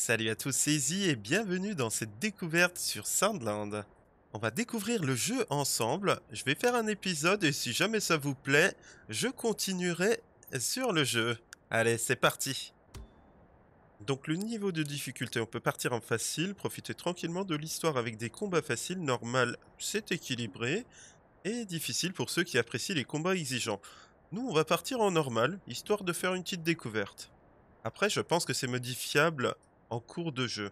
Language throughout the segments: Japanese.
Salut à tous, c'est Izzy et bienvenue dans cette découverte sur Soundland. On va découvrir le jeu ensemble, je vais faire un épisode et si jamais ça vous plaît, je continuerai sur le jeu. Allez, c'est parti. Donc le niveau de difficulté, on peut partir en facile, profiter tranquillement de l'histoire avec des combats faciles, normal, c'est équilibré, et difficile pour ceux qui apprécient les combats exigeants. Nous, on va partir en normal, histoire de faire une petite découverte. Après, je pense que c'est modifiable en cours de jeu.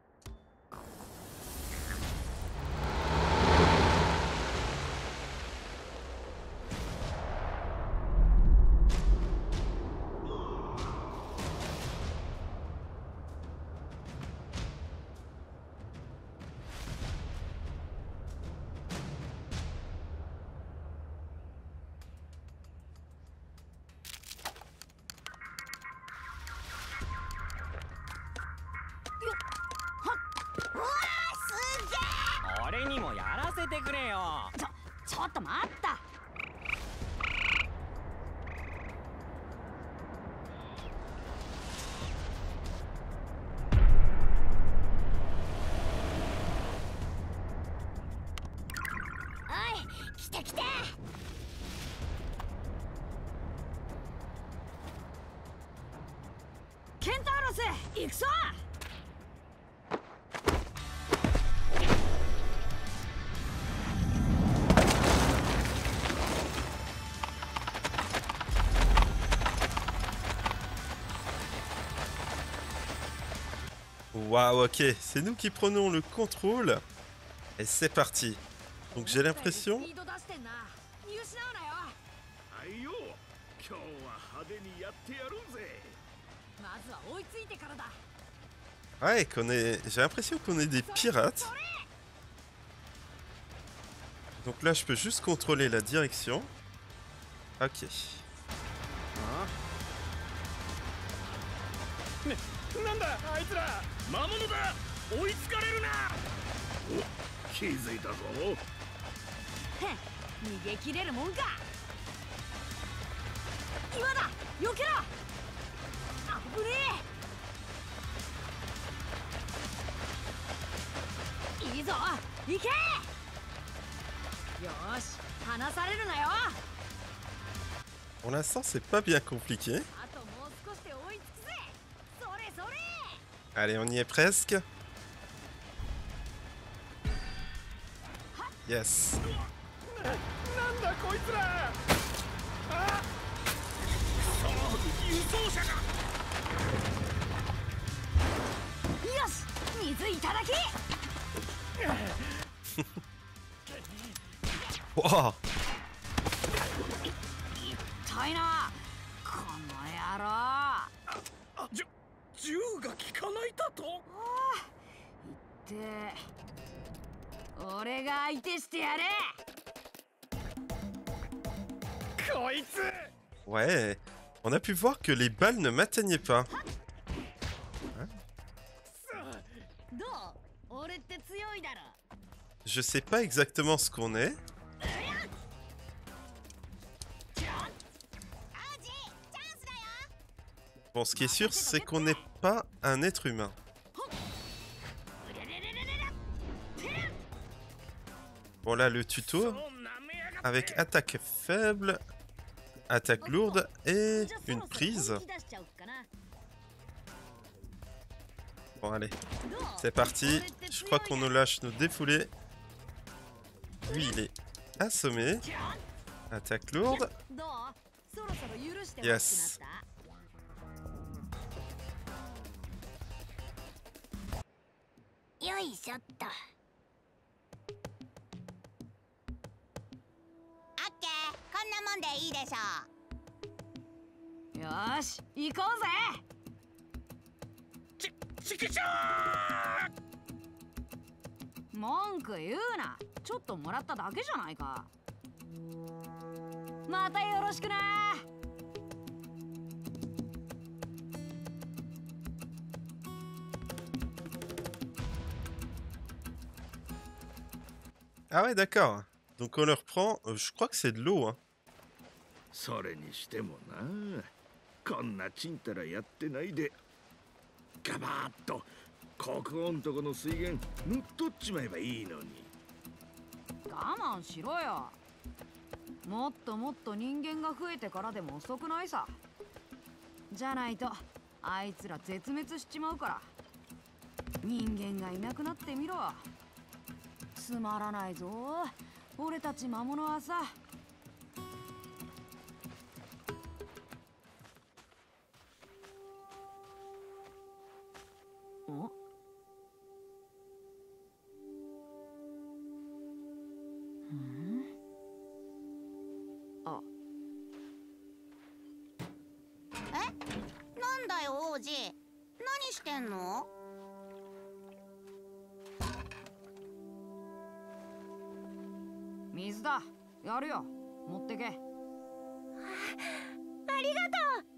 Waouh, ok, c'est nous qui prenons le contrôle. Et c'est parti. Donc j'ai l'impression... Ouais, qu'on est... J'ai l'impression qu'on est des pirates. Donc là, je peux juste contrôler la direction. Ok. Pour l'instant, c'est pas bien compliqué. Allez, on y est presque. Yes. Wow. Ouais, on a pu voir que les balles ne m'atteignaient pas. Hein? Je sais pas exactement ce qu'on est. Bon, ce qui est sûr, c'est qu'on n'est pas un être humain. Bon, là, le tuto, avec attaque faible, attaque lourde et une prise. Bon, allez, c'est parti. Je crois qu'on nous lâche nos défoulés. Lui, il est assommé. Attaque lourde. Yes. Ah ouais, d'accord. Donc on leur prend, je crois que c'est de l'eau, hein. それにしてもな、こんなちんたらやってないでガバッと国王んとこの水源塗っとっちまえばいいのに。 我慢しろよ。もっともっと人間が増えてからでも遅くないさ。じゃないとあいつら絶滅しちまうから。人間がいなくなってみろ。つまらないぞ俺たち魔物はさ。ん？あ、 なんだよ王子、何してんの？ 水だ。やるよ。持ってけ。 ありが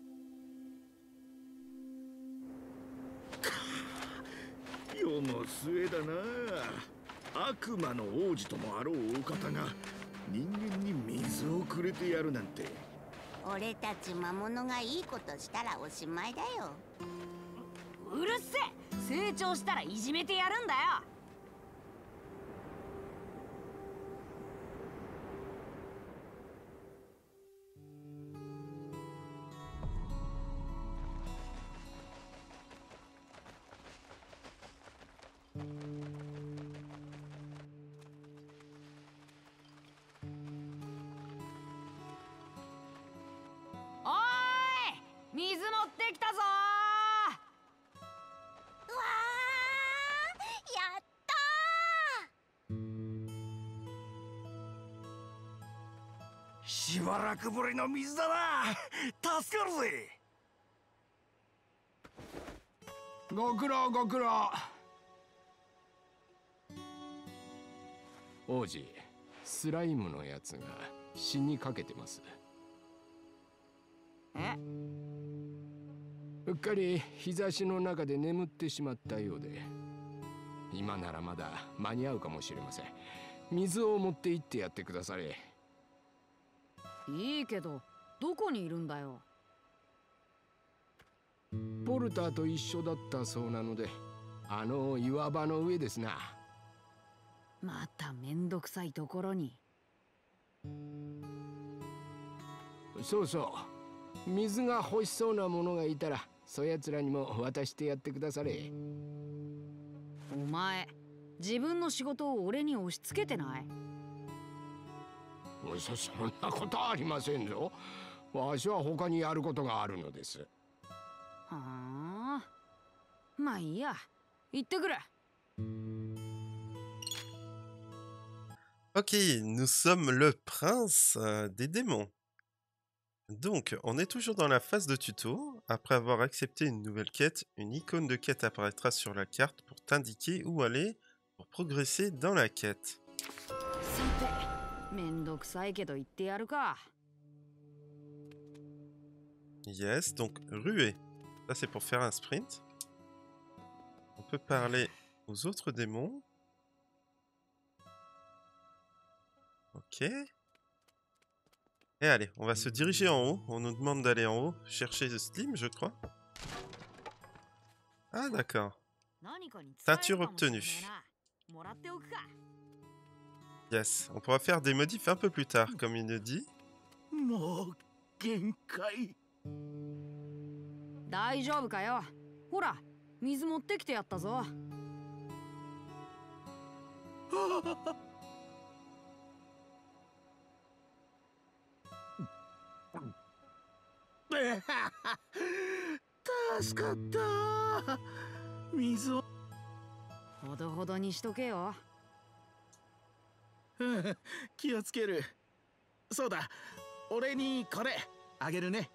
と世の末だな。悪魔の王子ともあろうお方が人間に水をくれてやるなんて。 う。俺たち魔物がいいことしたらおしまいだよ。 うるせえ。成長したらいじめてやるんだよ。おーい、水持ってきたぞうわー、やったしばらくぶりの水だな。助かるぜ。 ご苦労ご苦労。王子、スライムのやつが死にかけてます。 え？ うっかり日差しの中で眠ってしまったようで、今ならまだ間に合うかもしれません。水を持って行ってやってくだされ。 いいけど、どこにいるんだよ。 ポルターと一緒だったそうなので、あの岩場の上ですな。 まためんどくさいところに。 そうそう、水が欲しそうなものがいたらそやつらにも渡してやってくだされ。 お前、自分の仕事を俺に押し付けてない？ そんなことありませんぞ。わしは他にやることがあるのです。 はあ、まあいいや、行ってくる。 Ok, nous sommes le prince des démons. Donc, on est toujours dans la phase de tuto. Après avoir accepté une nouvelle quête, une icône de quête apparaîtra sur la carte pour t'indiquer où aller pour progresser dans la quête. さて、めんどくさいけど言ってやるか。 Yes, donc ruée. Ça, c'est pour faire un sprint. On peut parler aux autres démons. Ok. Et allez, on va se diriger en haut. On nous demande d'aller en haut, chercher Slim, je crois. Ah, d'accord. Teinture obtenue. Yes, on pourra faire des modifs un peu plus tard, comme il nous dit. もう限界。 大丈夫かよ。ほら、水持ってきてやったぞ。 助かった。水を。 ほどほどにしとけよ。 気をつける。そうだ、俺にこれあげるね。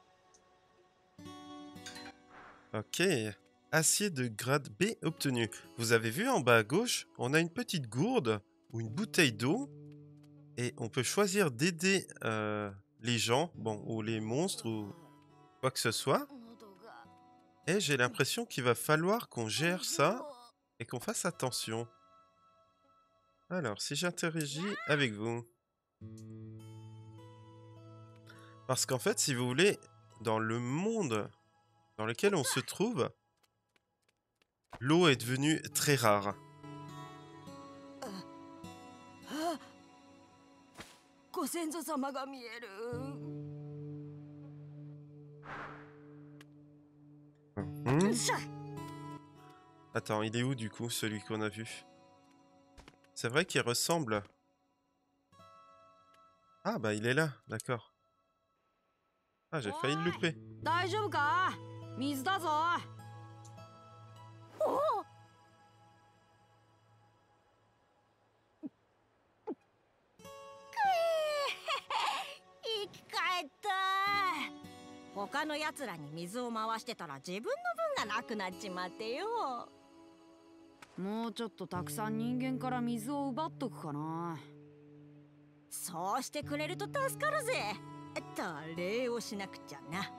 Ok. Acier de grade B obtenu. Vous avez vu en bas à gauche, on a une petite gourde ou une bouteille d'eau. Et on peut choisir d'aider les gens, bon, ou les monstres, ou quoi que ce soit. Et j'ai l'impression qu'il va falloir qu'on gère ça et qu'on fasse attention. Alors, si j'interagis avec vous. Parce qu'en fait, si vous voulez, dans le monde dans lequel on se trouve, L'eau est devenue très rare. ご先祖様が見える。 Mhm. Attends, il est où du coup, celui qu'on a vu? C'est vrai qu'il ressemble. Ah bah il est là, d'accord. Ah, j'ai failli le louper. 大丈夫か？水だぞ。 生き返った。他のやつらに水を回してたら自分の分がなくなっちまってよ。 もうちょっとたくさん人間から水を奪っとくかな。 そうしてくれると助かるぜ。と礼をしなくちゃな。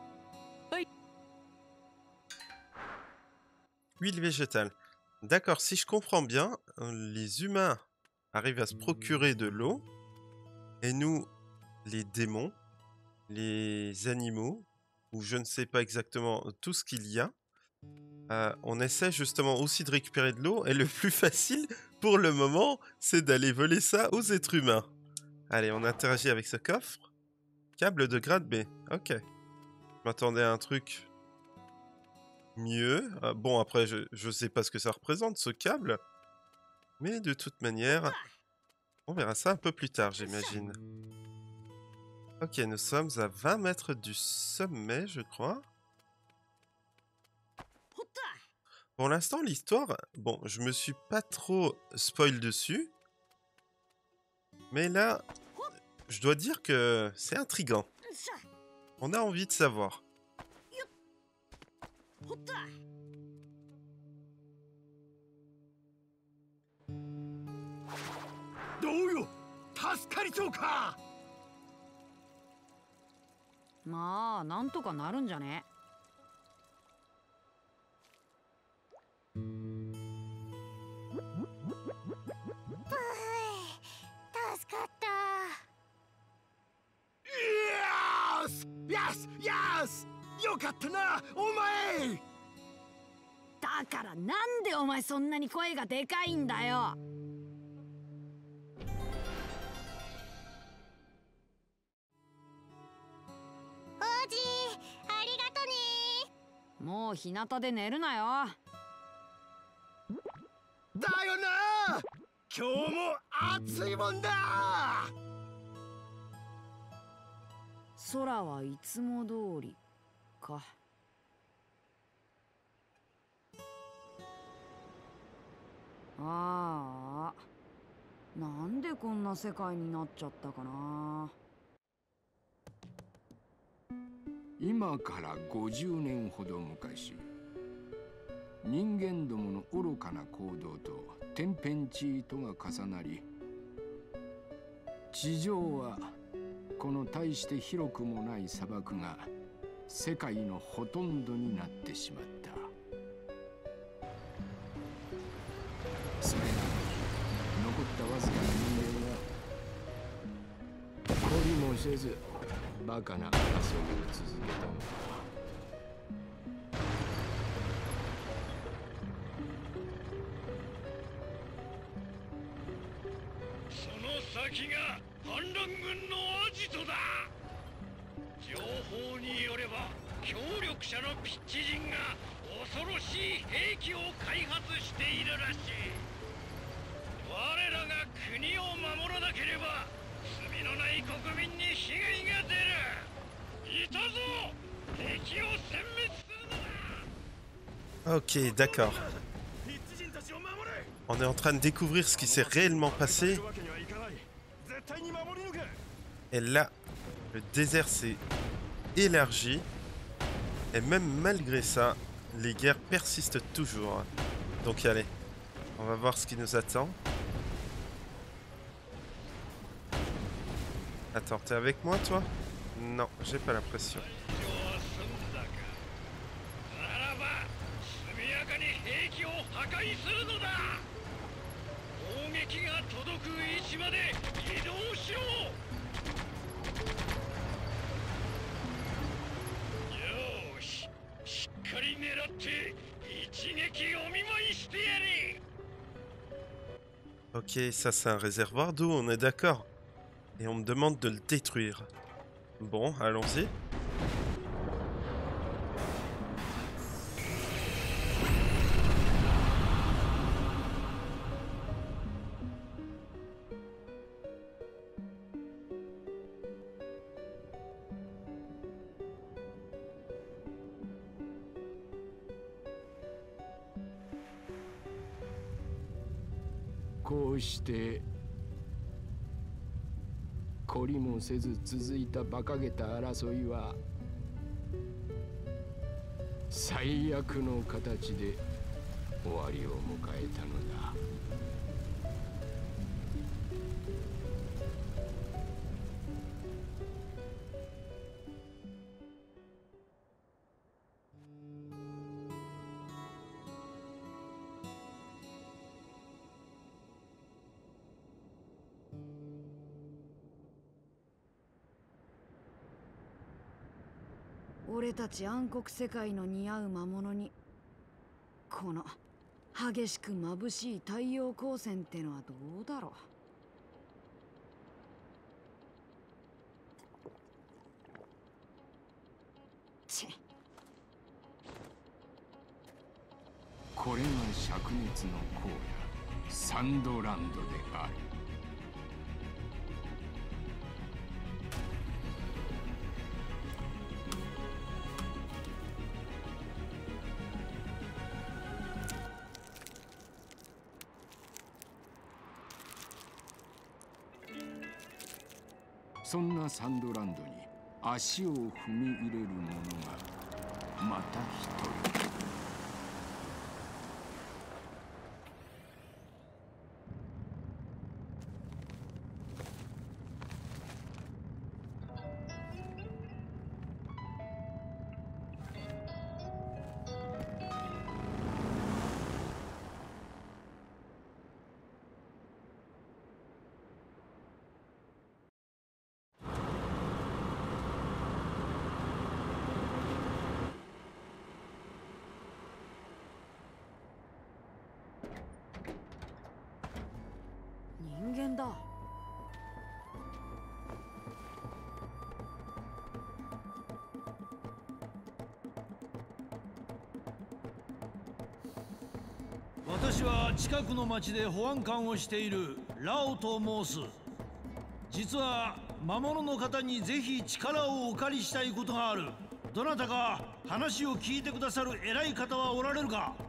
Huile végétale. D'accord, si je comprends bien, les humains arrivent à se procurer de l'eau, et nous, les démons, les animaux, ou je ne sais pas exactement tout ce qu'il y a, on essaie justement aussi de récupérer de l'eau, et le plus facile pour le moment, c'est d'aller voler ça aux êtres humains. Allez, on interagit avec ce coffre. Câble de grade B, ok. Je m'attendais à un truc mieux. Bon, après, je sais pas ce que ça représente, ce câble. Mais de toute manière, on verra ça un peu plus tard, j'imagine. Ok, nous sommes à 20 mètres du sommet, je crois. Pour l'instant, l'histoire... Bon, je me suis pas trop spoil dessus. Mais là, je dois dire que c'est intriguant. On a envie de savoir. どうよ、助かりそうか。 まあなんとかなるんじゃね。 助かった。 よかったな、お前。 だからなんでお前そんなに声がでかいんだよ。 王子、ありがとね。 もう日向で寝るなよ。 だよな。今日も暑いもんだ。 空はいつも通りか。ああ、なんでこんな世界になっちゃったかな。 今から50年ほど昔、人間どもの愚かな行動と天変地異とが重なり、地上はこの大して広くもない砂漠が世界のほとんどになってしまった。それなのに残ったわずかな人間は懲りもせずバカな遊びを続けたのだ。 その先が反乱軍のアジトだ。情報によれば協力者のピッチ人が恐ろしい兵器を開発しているらしい。我らが国を守らなければ罪のない国民に被害が出る。いたぞ、敵を殲滅するのだ。 Ok, d'accord. On est en train de découvrir ce qui s'est réellement passé. Et là, le désert s'est élargi. Et même malgré ça, les guerres persistent toujours. Donc allez, on va voir ce qui nous attend. Attends, t'es avec moi toi? Non, j'ai pas l'impression. しっかり狙って一撃お見舞いしてやれ。 Ok, ça c'est un réservoir d'eau, on est d'accord. Et on me demande de le détruire. Bon, allons-y. こうして懲りもせず続いた馬鹿げた争いは最悪の形で終わりを迎えたのだ。 俺たち暗黒世界の似合う魔物にこの激しく眩しい太陽光線ってのはどうだろう。チッ。 これが灼熱の荒野サンドランドである。そんなサンドランドに足を踏み入れる者がまた一人。 人間だ。 私は近くの町で保安官をしているラオと申す。実は魔物の方にぜひ力をお借りしたいことがある。どなたか話を聞いてくださる偉い方はおられるか。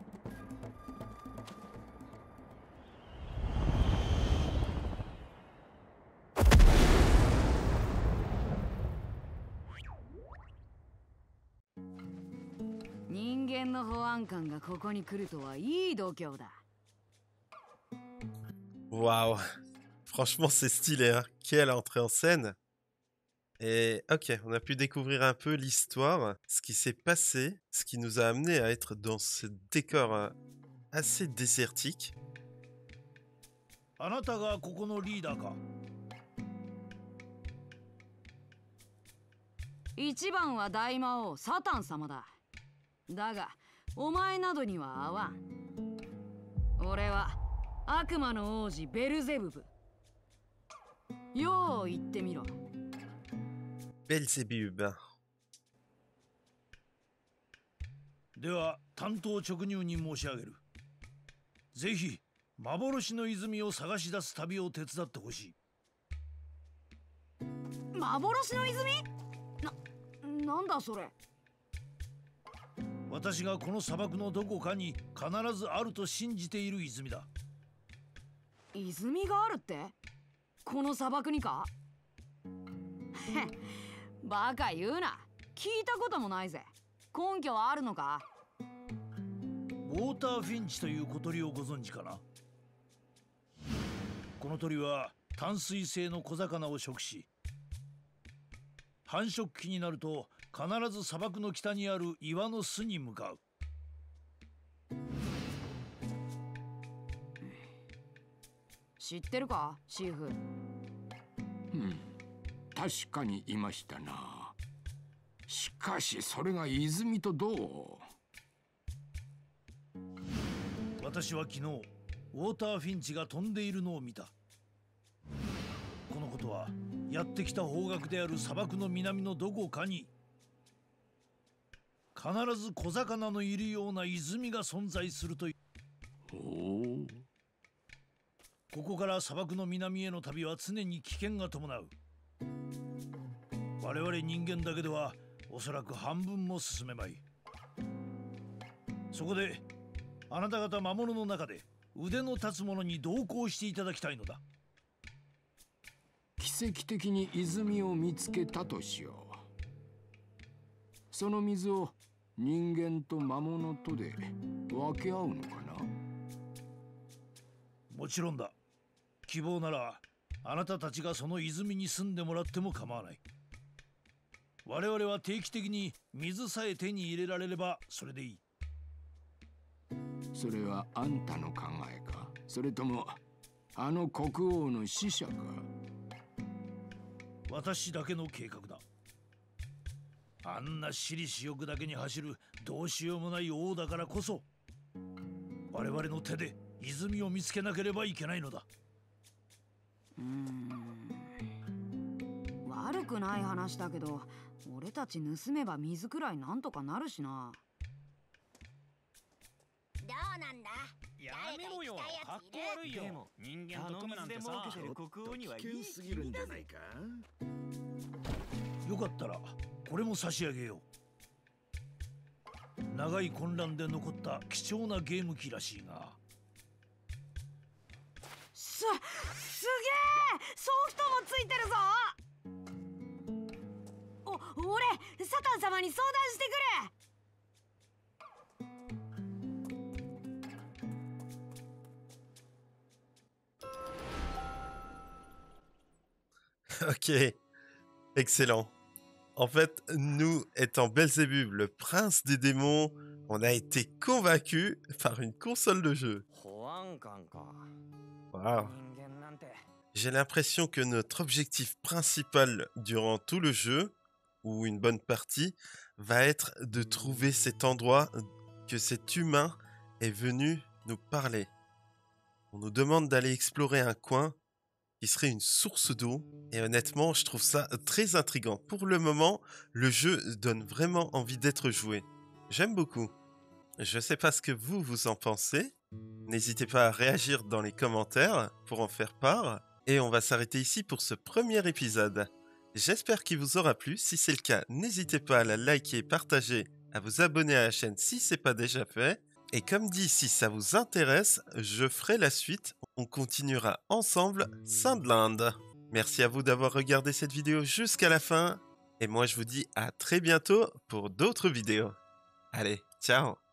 人間の保安官がここに来るとはいい度胸だ。 Waouh, franchement c'est stylé, hein. Quelle entrée en scène. Et ok, on a pu découvrir un peu l'histoire, ce qui s'est passé, ce qui nous a amené à être dans ce décor assez désertique. あなたがここのリーダーか。 一番は大魔王サタン様だ。だがお前などには合わん。俺は悪魔の王子ベルゼブブ。よう言ってみろ。 Belzébub. では担当直入に申し上げる。ぜひ幻の泉を探し出す旅を手伝ってほしい。 幻の泉？なんだそれ。 私がこの砂漠のどこかに必ずあると信じている泉だ。 泉があるって？この砂漠にか？バカ言うな。聞いたこともないぜ。根拠はあるのか？ ウォーターフィンチという小鳥をご存知かな。この鳥は淡水性の小魚を食し、繁殖期になると必ず砂漠の北にある岩の巣に向かう。 知ってるか、シーフ？ 確かにいましたな。しかしそれが泉とどう？ 私は昨日ウォーターフィンチが飛んでいるのを見た。このことはやってきた方角である砂漠の南のどこかに必ず小魚のいるような泉が存在するという。ここから砂漠の南への旅は常に危険が伴う。我々人間だけではおそらく半分も進めまい。そこであなた方魔物の中で腕の立つ者に同行していただきたいのだ。 奇跡的に泉を見つけたとしよう。その水を人間と魔物とで分け合うのかな？ もちろんだ。希望ならあなたたちがその泉に住んでもらっても構わない。我々は定期的に水さえ手に入れられればそれでいい。 それはあんたの考えか、それともあの国王の使者か？ 私だけの計画だ。あんな私利私欲だけに走るどうしようもない王だからこそ我々の手で泉を見つけなければいけないのだ。 悪くない話だけど、俺たち盗めば水くらいなんとかなるしな。 どうなんだ？ やめろよ、かっこ悪いよ。人間と組むなんてさ、国王には危険すぎるんじゃないか。 よかったらこれも差し上げよう。長い混乱で残った貴重なゲーム機らしいが。 すげえ、ソフトもついてるぞ。俺サタン様に相談してくる。 Ok, excellent. En fait, nous, étant Belzébub, le prince des démons, on a été convaincus par une console de jeu. Waouh. J'ai l'impression que notre objectif principal durant tout le jeu, ou une bonne partie, va être de trouver cet endroit que cet humain est venu nous parler. On nous demande d'aller explorer un coin qui serait une source d'eau, et honnêtement, je trouve ça très intriguant. Pour le moment, le jeu donne vraiment envie d'être joué. J'aime beaucoup. Je sais pas ce que vous en pensez. N'hésitez pas à réagir dans les commentaires pour en faire part. Et on va s'arrêter ici pour ce premier épisode. J'espère qu'il vous aura plu. Si c'est le cas, n'hésitez pas à la liker, partager, à vous abonner à la chaîne si c'est pas déjà fait. Et comme dit, si ça vous intéresse, je ferai la suite. On continuera ensemble Sandland. Merci à vous d'avoir regardé cette vidéo jusqu'à la fin. Et moi, je vous dis à très bientôt pour d'autres vidéos. Allez, ciao!